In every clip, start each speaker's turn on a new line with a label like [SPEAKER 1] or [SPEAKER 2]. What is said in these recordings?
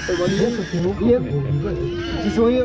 [SPEAKER 1] Liam, petit sourire.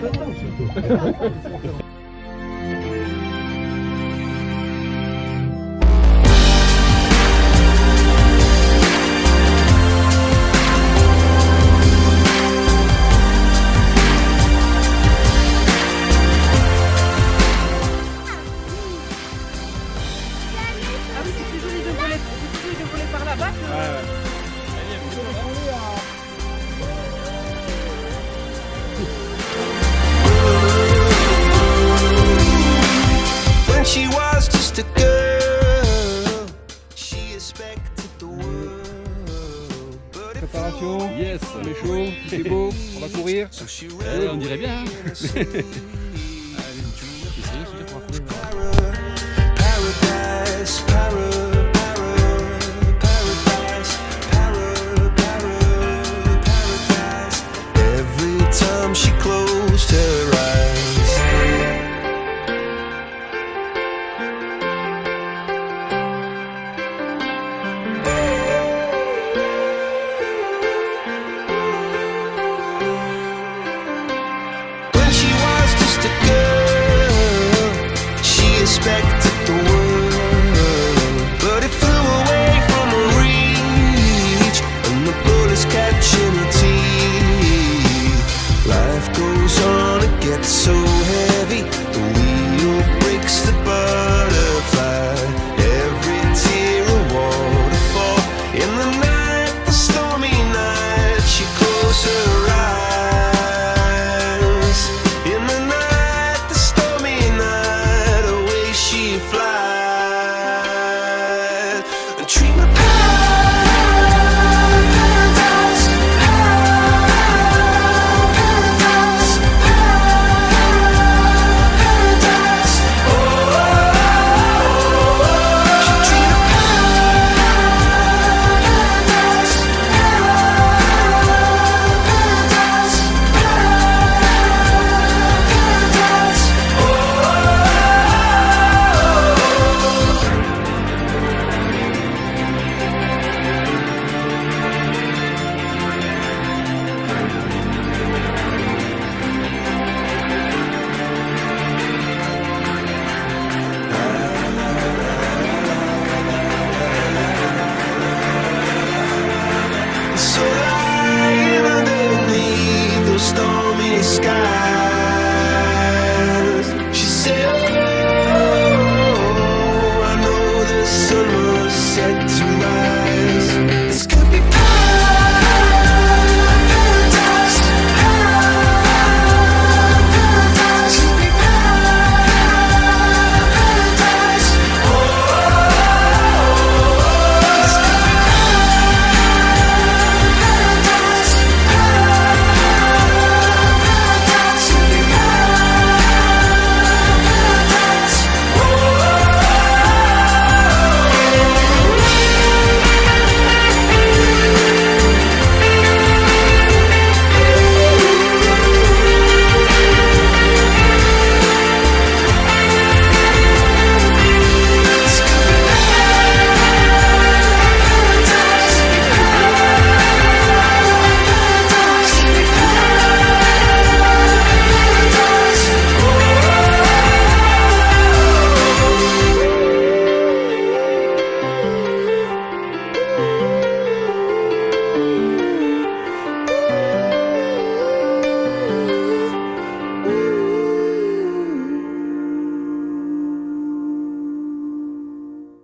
[SPEAKER 2] She was just a girl. She expected the world.
[SPEAKER 1] Préparation. Yes, on est chaud, c'est beau, on va courir.
[SPEAKER 3] On dirait bien.
[SPEAKER 2] Paradise, paradise. Every time she closed her eyes. Expected the world, but it flew away from her reach, and the bullets catching her teeth. Life goes on, it gets so heavy, the wheel breaks the butterfly. Every tear a waterfall. In the night, the stormy night, she closed her eyes. In the night, the stormy night, away she flies. A dream of paradise, paradise, paradise. Oh, she dreamed of paradise, paradise, paradise. So lying underneath those stormy skies, she said, oh, I know the sun was set to rise. This could be paradise, paradise, could be paradise. Oh, this could be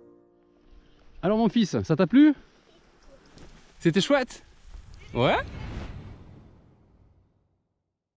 [SPEAKER 3] Alors mon fils, ça t'a plu? C'était chouette? Ouais?